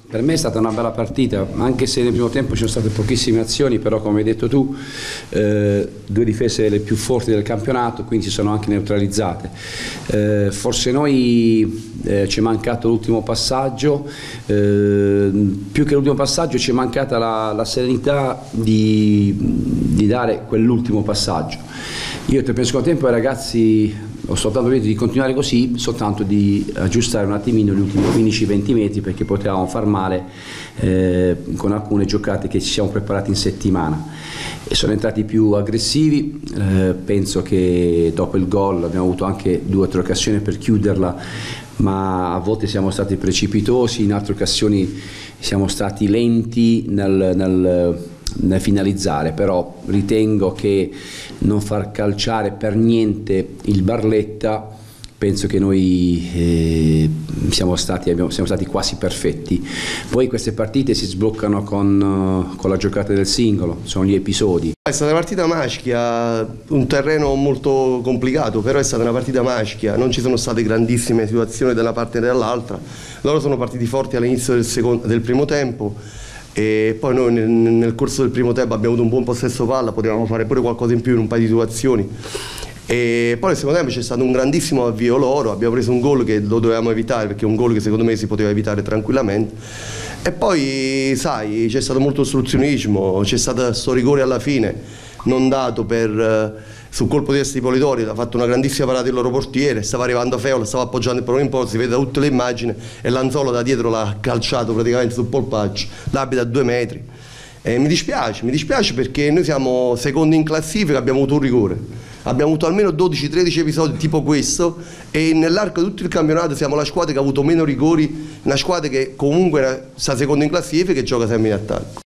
Per me è stata una bella partita, anche se nel primo tempo ci sono state pochissime azioni, però come hai detto tu, due difese le più forti del campionato, quindi si sono anche neutralizzate. Forse noi ci è mancato l'ultimo passaggio, più che l'ultimo passaggio ci è mancata la serenità di dare quell'ultimo passaggio. Io nel secondo tempo ai ragazzi ho soltanto detto di continuare così, soltanto di aggiustare un attimino gli ultimi 15-20 metri perché potevamo far male con alcune giocate che ci siamo preparati in settimana. E sono entrati più aggressivi, penso che dopo il gol abbiamo avuto anche 2 o 3 occasioni per chiuderla, ma a volte siamo stati precipitosi, in altre occasioni siamo stati lenti nel finalizzare, però ritengo che non far calciare per niente il Barletta, penso che noi siamo stati quasi perfetti. Poi queste partite si sbloccano con la giocata del singolo, sono gli episodi. È stata una partita maschia, un terreno molto complicato, però è stata una partita maschia, non ci sono state grandissime situazioni da una parte e dall'altra. Loro sono partiti forti all'inizio del primo tempo e poi noi nel corso del primo tempo abbiamo avuto un buon possesso palla, potevamo fare pure qualcosa in più in un paio di situazioni. E poi nel secondo tempo c'è stato un grandissimo avvio loro, abbiamo preso un gol che lo dovevamo evitare perché è un gol che secondo me si poteva evitare tranquillamente. E poi sai, c'è stato molto ostruzionismo, c'è stato questo rigore alla fine non dato sul colpo di testa di Polidori, ha fatto una grandissima parata il loro portiere, stava arrivando Feola, stava appoggiando il pallone in porta, si vede da tutte le immagini e Lanzolo da dietro l'ha calciato praticamente sul polpaccio, l'abita a 2 metri. E mi dispiace perché noi siamo secondi in classifica, abbiamo avuto un rigore, abbiamo avuto almeno 12-13 episodi tipo questo e nell'arco di tutto il campionato siamo la squadra che ha avuto meno rigori, una squadra che comunque sta seconda in classifica e gioca sempre in attacco.